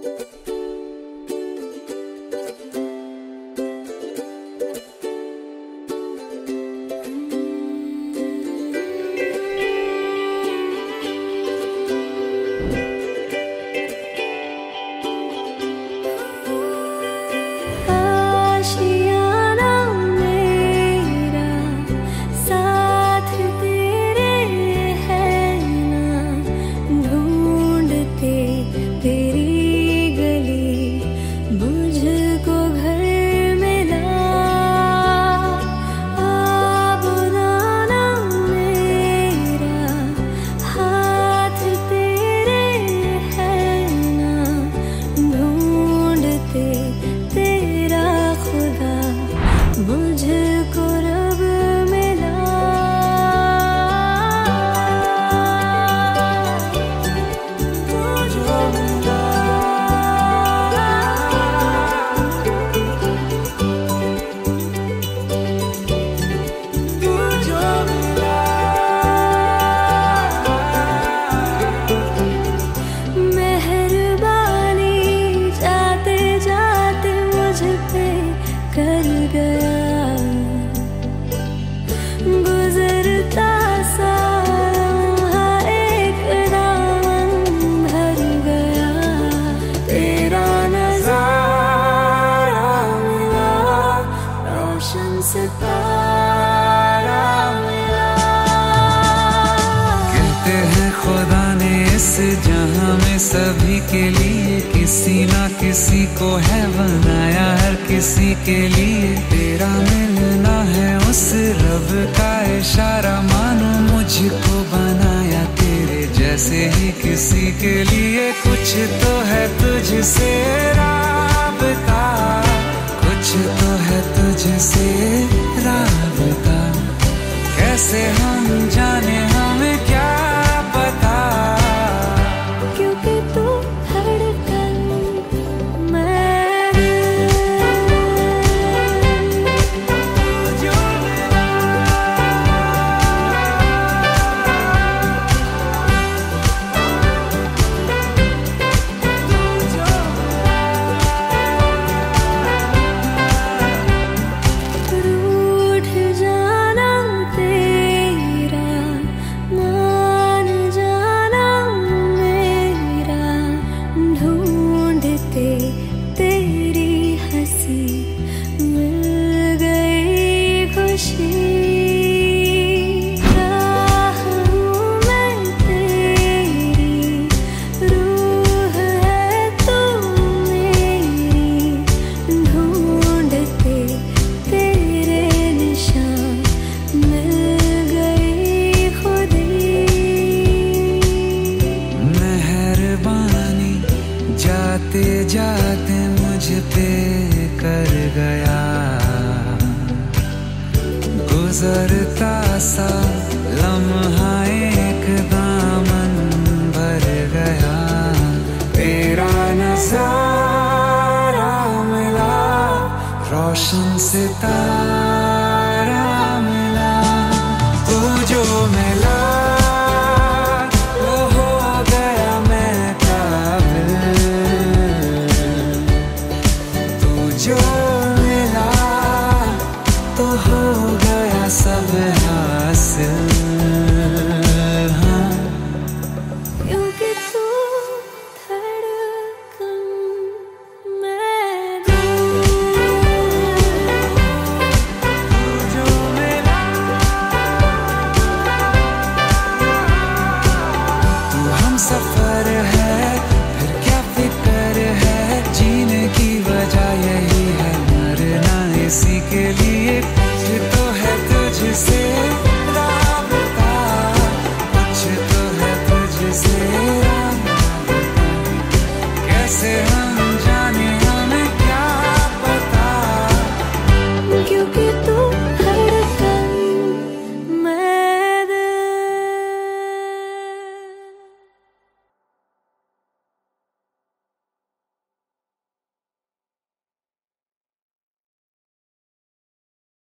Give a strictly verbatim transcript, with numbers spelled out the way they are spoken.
सभी के लिए किसी ना किसी को है बनाया, हर किसी के लिए तेरा मिलना है उस रब का इशारा। मानो मुझको बनाया तेरे जैसे ही किसी के लिए, कुछ तो है तुझसे राबता, कुछ तो है तुझसे राबता। कैसे हम जाने हमें क्या पता, जाते जाते मुझ पे कर गया, गुजरता सा लम्हा एक दामन भर गया। तेरा नजारा मिला रोशन सितारा।